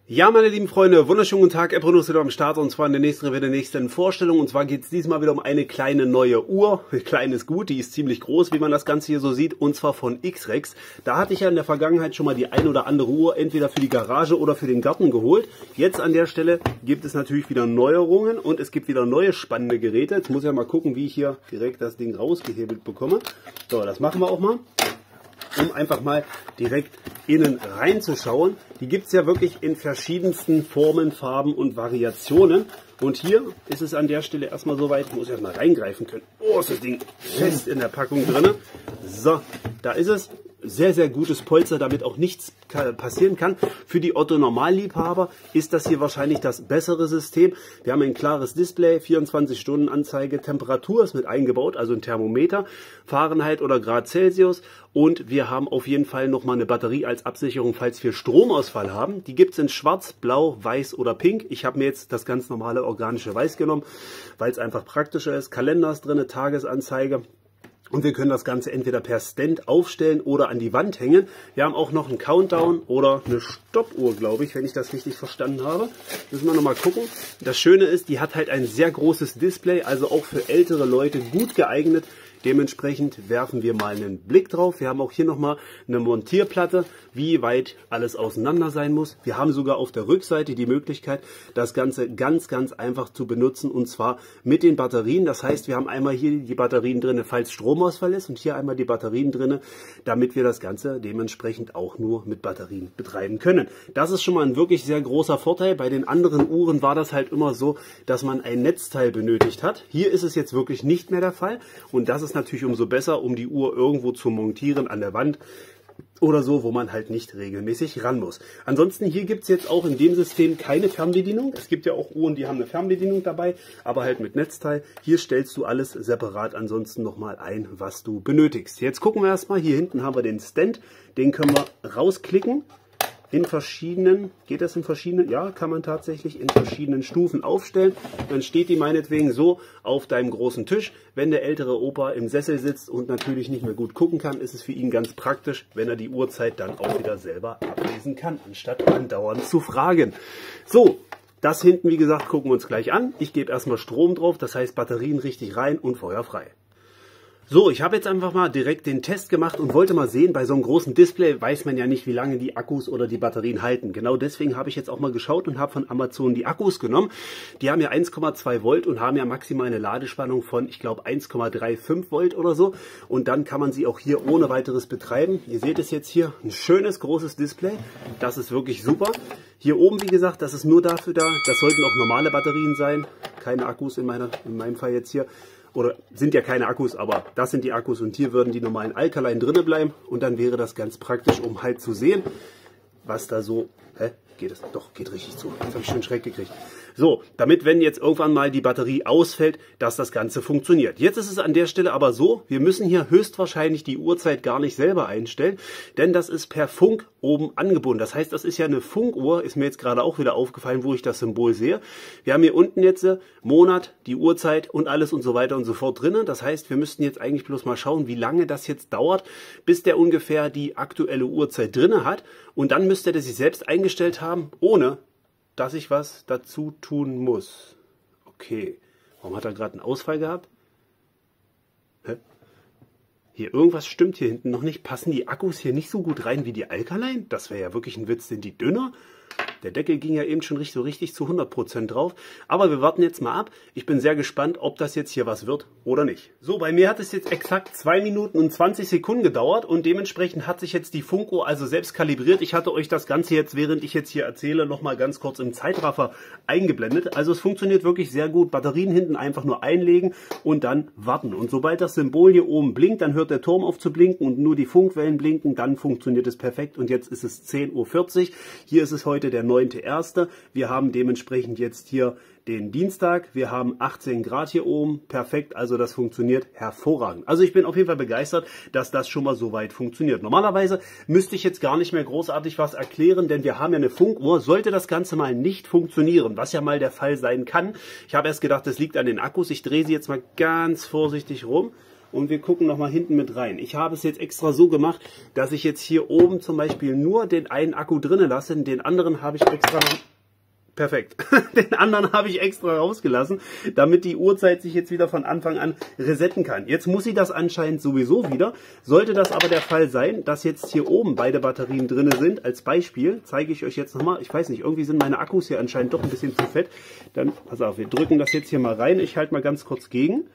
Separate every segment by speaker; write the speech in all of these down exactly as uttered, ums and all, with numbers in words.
Speaker 1: Ja, meine lieben Freunde, wunderschönen guten Tag, Ebronus ist wieder am Start und zwar in der nächsten, in der nächsten Vorstellung. Und zwar geht es diesmal wieder um eine kleine neue Uhr. Klein ist gut, die ist ziemlich groß, wie man das Ganze hier so sieht, und zwar von X-Rex. Da hatte ich ja in der Vergangenheit schon mal die ein oder andere Uhr entweder für die Garage oder für den Garten geholt. Jetzt an der Stelle gibt es natürlich wieder Neuerungen und es gibt wieder neue spannende Geräte. Jetzt muss ich ja mal gucken, wie ich hier direkt das Ding rausgehebelt bekomme. So, das machen wir auch mal, um einfach mal direkt innen reinzuschauen. Die gibt es ja wirklich in verschiedensten Formen, Farben und Variationen. Und hier ist es an der Stelle erstmal soweit, ich muss erstmal reingreifen können. Oh, ist das Ding fest in der Packung drin. So, da ist es. Sehr, sehr gutes Polster, damit auch nichts passieren kann. Für die Otto-Normalliebhaber ist das hier wahrscheinlich das bessere System. Wir haben ein klares Display, vierundzwanzig Stunden Anzeige, Temperatur ist mit eingebaut, also ein Thermometer, Fahrenheit oder Grad Celsius. Und wir haben auf jeden Fall nochmal eine Batterie als Absicherung, falls wir Stromausfall haben. Die gibt es in schwarz, blau, weiß oder pink. Ich habe mir jetzt das ganz normale organische Weiß genommen, weil es einfach praktischer ist. Kalender ist drin, Tagesanzeige. Und wir können das Ganze entweder per Stand aufstellen oder an die Wand hängen. Wir haben auch noch einen Countdown oder eine Stoppuhr, glaube ich, wenn ich das richtig verstanden habe. Müssen wir nochmal gucken. Das Schöne ist, die hat halt ein sehr großes Display, also auch für ältere Leute gut geeignet. Dementsprechend werfen wir mal einen Blick drauf. Wir haben auch hier nochmal eine Montierplatte, wie weit alles auseinander sein muss. Wir haben sogar auf der Rückseite die Möglichkeit, das Ganze ganz, ganz einfach zu benutzen, und zwar mit den Batterien. Das heißt, wir haben einmal hier die Batterien drin, falls Stromausfall ist, und hier einmal die Batterien drin, damit wir das Ganze dementsprechend auch nur mit Batterien betreiben können. Das ist schon mal ein wirklich sehr großer Vorteil. Bei den anderen Uhren war das halt immer so, dass man ein Netzteil benötigt hat. Hier ist es jetzt wirklich nicht mehr der Fall, und das ist natürlich umso besser, um die Uhr irgendwo zu montieren an der Wand oder so, wo man halt nicht regelmäßig ran muss. Ansonsten hier gibt es jetzt auch in dem System keine Fernbedienung. Es gibt ja auch Uhren, die haben eine Fernbedienung dabei, aber halt mit Netzteil. Hier stellst du alles separat ansonsten nochmal ein, was du benötigst. Jetzt gucken wir erstmal. Hier hinten haben wir den Stand. Den können wir rausklicken. In verschiedenen, geht das in verschiedenen? Ja, kann man tatsächlich in verschiedenen Stufen aufstellen. Dann steht die meinetwegen so auf deinem großen Tisch. Wenn der ältere Opa im Sessel sitzt und natürlich nicht mehr gut gucken kann, ist es für ihn ganz praktisch, wenn er die Uhrzeit dann auch wieder selber ablesen kann, anstatt andauernd zu fragen. So, das hinten, wie gesagt, gucken wir uns gleich an. Ich gebe erstmal Strom drauf, das heißt Batterien richtig rein und feuerfrei. So, ich habe jetzt einfach mal direkt den Test gemacht und wollte mal sehen, bei so einem großen Display weiß man ja nicht, wie lange die Akkus oder die Batterien halten. Genau deswegen habe ich jetzt auch mal geschaut und habe von Amazon die Akkus genommen. Die haben ja eins Komma zwei Volt und haben ja maximal eine Ladespannung von, ich glaube, eins Komma fünfunddreißig Volt oder so. Und dann kann man sie auch hier ohne weiteres betreiben. Ihr seht es jetzt hier, ein schönes großes Display. Das ist wirklich super. Hier oben, wie gesagt, das ist nur dafür da. Das sollten auch normale Batterien sein, keine Akkus in, meiner, in meinem Fall jetzt hier. Oder sind ja keine Akkus, aber das sind die Akkus, und hier würden die normalen Alkaline drinne bleiben, und dann wäre das ganz praktisch, um halt zu sehen, was da so... Hä? Geht es? Doch, geht richtig zu. Jetzt habe ich schon Schreck gekriegt. So, damit, wenn jetzt irgendwann mal die Batterie ausfällt, dass das Ganze funktioniert. Jetzt ist es an der Stelle aber so, wir müssen hier höchstwahrscheinlich die Uhrzeit gar nicht selber einstellen, denn das ist per Funk oben angebunden. Das heißt, das ist ja eine Funkuhr, ist mir jetzt gerade auch wieder aufgefallen, wo ich das Symbol sehe. Wir haben hier unten jetzt Monat, die Uhrzeit und alles und so weiter und so fort drin. Das heißt, wir müssten jetzt eigentlich bloß mal schauen, wie lange das jetzt dauert, bis der ungefähr die aktuelle Uhrzeit drin hat. Und dann müsste er sich selbst eingestellt haben, ohne dass ich was dazu tun muss. Okay, warum hat er gerade einen Ausfall gehabt? Hä? Hier, irgendwas stimmt hier hinten noch nicht. Passen die Akkus hier nicht so gut rein wie die Alkaline? Das wäre ja wirklich ein Witz. Sind die dünner? Der Deckel ging ja eben schon richtig, so richtig zu hundert Prozent drauf. Aber wir warten jetzt mal ab. Ich bin sehr gespannt, ob das jetzt hier was wird oder nicht. So, bei mir hat es jetzt exakt zwei Minuten und zwanzig Sekunden gedauert. Und dementsprechend hat sich jetzt die Funkuhr also selbst kalibriert. Ich hatte euch das Ganze jetzt, während ich jetzt hier erzähle, nochmal ganz kurz im Zeitraffer eingeblendet. Also es funktioniert wirklich sehr gut. Batterien hinten einfach nur einlegen und dann warten. Und sobald das Symbol hier oben blinkt, dann hört der Turm auf zu blinken und nur die Funkwellen blinken. Dann funktioniert es perfekt. Und jetzt ist es zehn Uhr vierzig. Hier ist es heute der neunte erste Wir haben dementsprechend jetzt hier den Dienstag. Wir haben achtzehn Grad hier oben. Perfekt, also das funktioniert hervorragend. Also ich bin auf jeden Fall begeistert, dass das schon mal so weit funktioniert. Normalerweise müsste ich jetzt gar nicht mehr großartig was erklären, denn wir haben ja eine Funkuhr. Sollte das Ganze mal nicht funktionieren, was ja mal der Fall sein kann. Ich habe erst gedacht, das liegt an den Akkus. Ich drehe sie jetzt mal ganz vorsichtig rum. und wir gucken nochmal hinten mit rein. Ich habe es jetzt extra so gemacht, dass ich jetzt hier oben zum Beispiel nur den einen Akku drinnen lasse, den anderen habe ich extra noch... Perfekt. Den anderen habe ich extra rausgelassen, damit die Uhrzeit sich jetzt wieder von Anfang an resetten kann. Jetzt muss sie das anscheinend sowieso wieder. Sollte das aber der Fall sein, dass jetzt hier oben beide Batterien drin sind, als Beispiel, zeige ich euch jetzt nochmal, ich weiß nicht, irgendwie sind meine Akkus hier anscheinend doch ein bisschen zu fett. Dann, pass auf, wir drücken das jetzt hier mal rein. Ich halte mal ganz kurz gegen.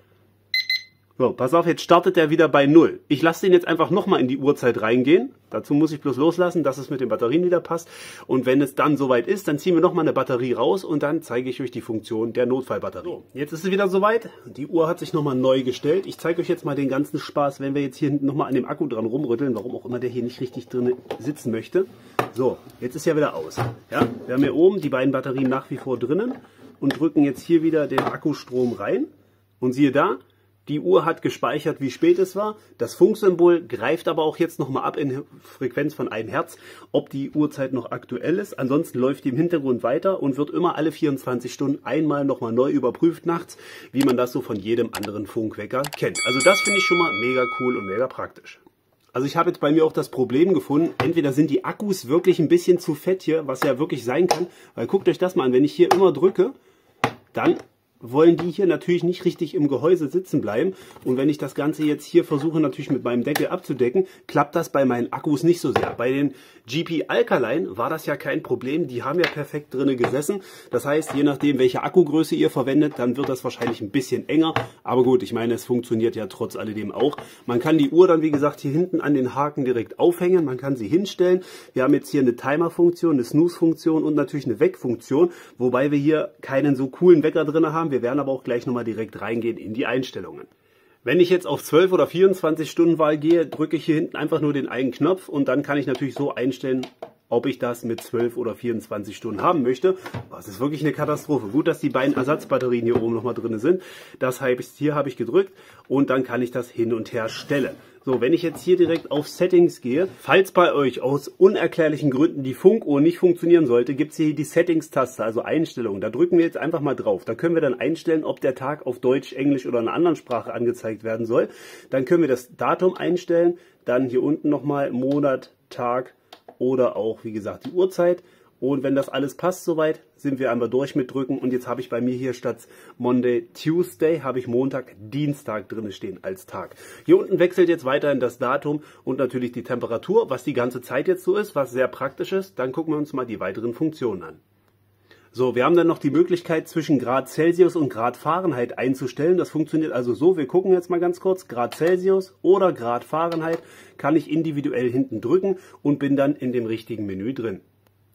Speaker 1: So, pass auf, jetzt startet er wieder bei null. Ich lasse den jetzt einfach nochmal in die Uhrzeit reingehen. Dazu muss ich bloß loslassen, dass es mit den Batterien wieder passt. Und wenn es dann soweit ist, dann ziehen wir nochmal eine Batterie raus und dann zeige ich euch die Funktion der Notfallbatterie. So, jetzt ist es wieder soweit. Die Uhr hat sich nochmal neu gestellt. Ich zeige euch jetzt mal den ganzen Spaß, wenn wir jetzt hier hinten nochmal an dem Akku dran rumrütteln, warum auch immer der hier nicht richtig drin sitzen möchte. So, jetzt ist ja wieder aus. Ja, wir haben hier oben die beiden Batterien nach wie vor drinnen und drücken jetzt hier wieder den Akkustrom rein. Und siehe da, die Uhr hat gespeichert, wie spät es war. Das Funksymbol greift aber auch jetzt nochmal ab in Frequenz von einem Hertz, ob die Uhrzeit noch aktuell ist. Ansonsten läuft die im Hintergrund weiter und wird immer alle vierundzwanzig Stunden einmal nochmal neu überprüft nachts, wie man das so von jedem anderen Funkwecker kennt. Also das finde ich schon mal mega cool und mega praktisch. Also ich habe jetzt bei mir auch das Problem gefunden, entweder sind die Akkus wirklich ein bisschen zu fett hier, was ja wirklich sein kann, weil guckt euch das mal an, wenn ich hier immer drücke, dann wollen die hier natürlich nicht richtig im Gehäuse sitzen bleiben. Und wenn ich das Ganze jetzt hier versuche natürlich mit meinem Deckel abzudecken, klappt das bei meinen Akkus nicht so sehr. Bei den G P Alkaline war das ja kein Problem, die haben ja perfekt drinne gesessen. Das heißt, je nachdem welche Akkugröße ihr verwendet, dann wird das wahrscheinlich ein bisschen enger. Aber gut, ich meine, es funktioniert ja trotz alledem auch. Man kann die Uhr dann wie gesagt hier hinten an den Haken direkt aufhängen, man kann sie hinstellen. Wir haben jetzt hier eine Timer-Funktion, eine Snooze-Funktion und natürlich eine Weck-Funktion, wobei wir hier keinen so coolen Wecker drin haben. Wir werden aber auch gleich nochmal direkt reingehen in die Einstellungen. Wenn ich jetzt auf zwölf oder vierundzwanzig Stunden Wahl gehe, drücke ich hier hinten einfach nur den einen Knopf und dann kann ich natürlich so einstellen, ob ich das mit zwölf oder vierundzwanzig Stunden haben möchte. Das ist wirklich eine Katastrophe. Gut, dass die beiden Ersatzbatterien hier oben nochmal drin sind. Das heißt, hier habe ich gedrückt und dann kann ich das hin und her stellen. So, wenn ich jetzt hier direkt auf Settings gehe, falls bei euch aus unerklärlichen Gründen die Funkuhr nicht funktionieren sollte, gibt es hier die Settings-Taste, also Einstellungen. Da drücken wir jetzt einfach mal drauf. Da können wir dann einstellen, ob der Tag auf Deutsch, Englisch oder einer anderen Sprache angezeigt werden soll. Dann können wir das Datum einstellen, dann hier unten nochmal Monat, Tag oder auch, wie gesagt, die Uhrzeit. Und wenn das alles passt soweit, sind wir einmal durch mit drücken. Und jetzt habe ich bei mir hier statt Monday, Tuesday, habe ich Montag, Dienstag drin stehen als Tag. Hier unten wechselt jetzt weiterhin das Datum und natürlich die Temperatur, was die ganze Zeit jetzt so ist, was sehr praktisch ist. Dann gucken wir uns mal die weiteren Funktionen an. So, wir haben dann noch die Möglichkeit zwischen Grad Celsius und Grad Fahrenheit einzustellen. Das funktioniert also so, wir gucken jetzt mal ganz kurz, Grad Celsius oder Grad Fahrenheit kann ich individuell hinten drücken und bin dann in dem richtigen Menü drin.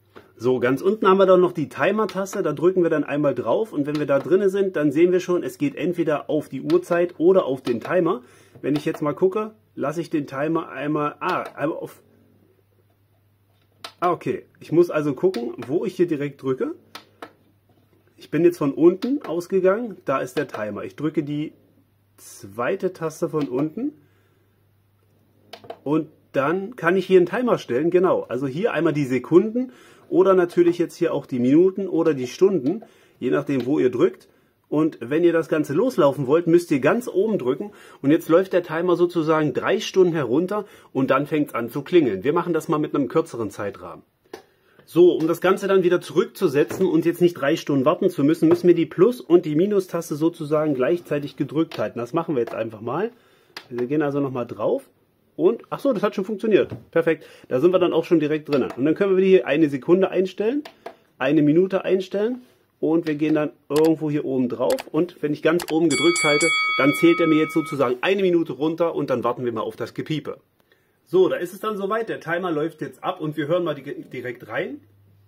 Speaker 1: So, ganz unten haben wir dann noch die Timer-Taste, da drücken wir dann einmal drauf und wenn wir da drin sind, dann sehen wir schon, es geht entweder auf die Uhrzeit oder auf den Timer. Wenn ich jetzt mal gucke, lasse ich den Timer einmal, ah, einmal auf, ah, okay. Ich muss also gucken, wo ich hier direkt drücke. Ich bin jetzt von unten ausgegangen, da ist der Timer. Ich drücke die zweite Taste von unten und dann kann ich hier einen Timer stellen, genau. Also hier einmal die Sekunden oder natürlich jetzt hier auch die Minuten oder die Stunden, je nachdem wo ihr drückt. Und wenn ihr das Ganze loslaufen wollt, müsst ihr ganz oben drücken und jetzt läuft der Timer sozusagen drei Stunden herunter und dann fängt es an zu klingeln. Wir machen das mal mit einem kürzeren Zeitrahmen. So, um das Ganze dann wieder zurückzusetzen und jetzt nicht drei Stunden warten zu müssen, müssen wir die Plus- und die Minus-Taste sozusagen gleichzeitig gedrückt halten. Das machen wir jetzt einfach mal. Wir gehen also nochmal drauf. Und, ach so, das hat schon funktioniert. Perfekt. Da sind wir dann auch schon direkt drin. Und dann können wir hier eine Sekunde einstellen, eine Minute einstellen und wir gehen dann irgendwo hier oben drauf. Und wenn ich ganz oben gedrückt halte, dann zählt er mir jetzt sozusagen eine Minute runter und dann warten wir mal auf das Gepiepe. So, da ist es dann soweit. Der Timer läuft jetzt ab und wir hören mal direkt rein.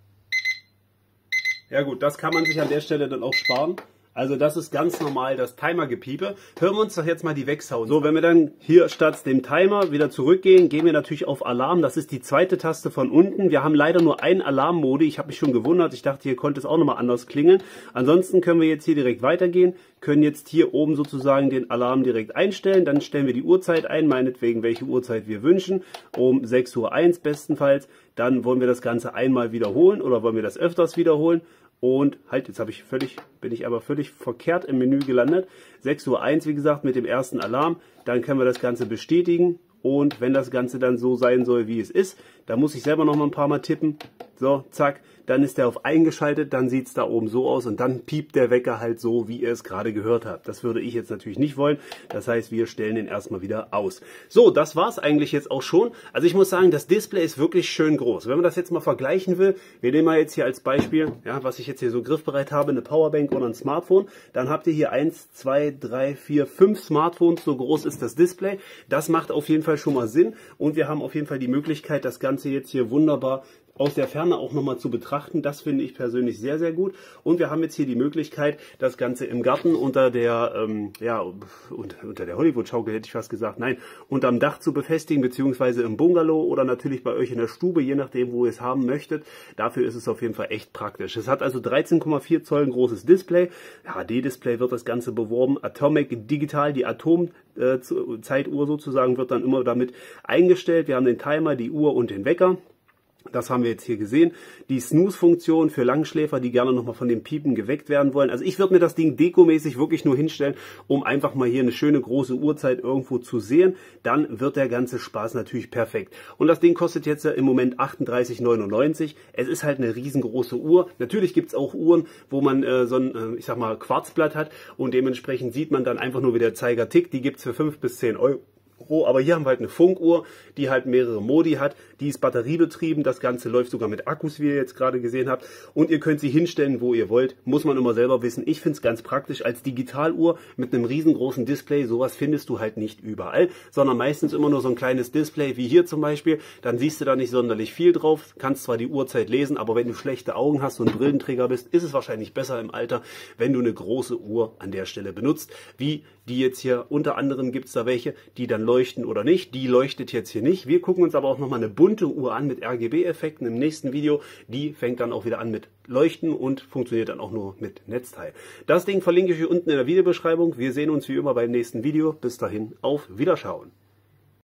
Speaker 1: Ja gut, das kann man sich an der Stelle dann auch sparen. Also das ist ganz normal das Timer-Gepiepe. Hören wir uns doch jetzt mal die Wegsounds. So, wenn wir dann hier statt dem Timer wieder zurückgehen, gehen wir natürlich auf Alarm. Das ist die zweite Taste von unten. Wir haben leider nur einen Alarmmodi. Ich habe mich schon gewundert. Ich dachte, hier konnte es auch nochmal anders klingeln. Ansonsten können wir jetzt hier direkt weitergehen, können jetzt hier oben sozusagen den Alarm direkt einstellen. Dann stellen wir die Uhrzeit ein, meinetwegen welche Uhrzeit wir wünschen. Um sechs Uhr eins bestenfalls. Dann wollen wir das Ganze einmal wiederholen oder wollen wir das öfters wiederholen. Und halt, jetzt habe ich völlig, bin ich aber völlig verkehrt im Menü gelandet. sechs Uhr eins, wie gesagt, mit dem ersten Alarm. Dann können wir das Ganze bestätigen. Und wenn das Ganze dann so sein soll, wie es ist, dann muss ich selber noch mal ein paar Mal tippen. So, zack, dann ist der auf eingeschaltet, dann sieht es da oben so aus und dann piept der Wecker halt so, wie ihr es gerade gehört habt. Das würde ich jetzt natürlich nicht wollen. Das heißt, wir stellen den erstmal wieder aus. So, das war es eigentlich jetzt auch schon. Also ich muss sagen, das Display ist wirklich schön groß. Wenn man das jetzt mal vergleichen will, wir nehmen mal jetzt hier als Beispiel, ja, was ich jetzt hier so griffbereit habe, eine Powerbank oder ein Smartphone. Dann habt ihr hier eins, zwei, drei, vier, fünf Smartphones, so groß ist das Display. Das macht auf jeden Fall schon mal Sinn und wir haben auf jeden Fall die Möglichkeit, das Ganze jetzt hier wunderbar aus der Ferne auch nochmal zu betrachten. Das finde ich persönlich sehr, sehr gut. Und wir haben jetzt hier die Möglichkeit, das Ganze im Garten unter der, ähm, ja, unter der Hollywood-Schaukel hätte ich fast gesagt, nein, unterm Dach zu befestigen, beziehungsweise im Bungalow oder natürlich bei euch in der Stube, je nachdem, wo ihr es haben möchtet. Dafür ist es auf jeden Fall echt praktisch. Es hat also dreizehn Komma vier Zoll ein großes Display. H D-Display wird das Ganze beworben. Atomic Digital, die Atomzeituhr sozusagen, wird dann immer damit eingestellt. Wir haben den Timer, die Uhr und den Wecker. Das haben wir jetzt hier gesehen. Die Snooze-Funktion für Langschläfer, die gerne nochmal von dem Piepen geweckt werden wollen. Also ich würde mir das Ding dekomäßig wirklich nur hinstellen, um einfach mal hier eine schöne große Uhrzeit irgendwo zu sehen. Dann wird der ganze Spaß natürlich perfekt. Und das Ding kostet jetzt im Moment achtunddreißig neunundneunzig. Es ist halt eine riesengroße Uhr. Natürlich gibt es auch Uhren, wo man äh, so ein, äh, ich sag mal, Quarzblatt hat und dementsprechend sieht man dann einfach nur, wie der Zeiger tickt. Die gibt es für fünf bis zehn Euro. Aber hier haben wir halt eine Funkuhr, die halt mehrere Modi hat. Die ist batteriebetrieben. Das Ganze läuft sogar mit Akkus, wie ihr jetzt gerade gesehen habt. Und ihr könnt sie hinstellen, wo ihr wollt. Muss man immer selber wissen. Ich finde es ganz praktisch als Digitaluhr mit einem riesengroßen Display. Sowas findest du halt nicht überall, sondern meistens immer nur so ein kleines Display, wie hier zum Beispiel. Dann siehst du da nicht sonderlich viel drauf. Kannst zwar die Uhrzeit lesen, aber wenn du schlechte Augen hast und Brillenträger bist, ist es wahrscheinlich besser im Alter, wenn du eine große Uhr an der Stelle benutzt. Wie die jetzt hier, unter anderem gibt es da welche, die dann leuchten oder nicht. Die leuchtet jetzt hier nicht. Wir gucken uns aber auch nochmal eine bunte Uhr an mit R G B-Effekten im nächsten Video. Die fängt dann auch wieder an mit Leuchten und funktioniert dann auch nur mit Netzteil. Das Ding verlinke ich hier unten in der Videobeschreibung. Wir sehen uns wie immer beim nächsten Video. Bis dahin, auf Wiederschauen.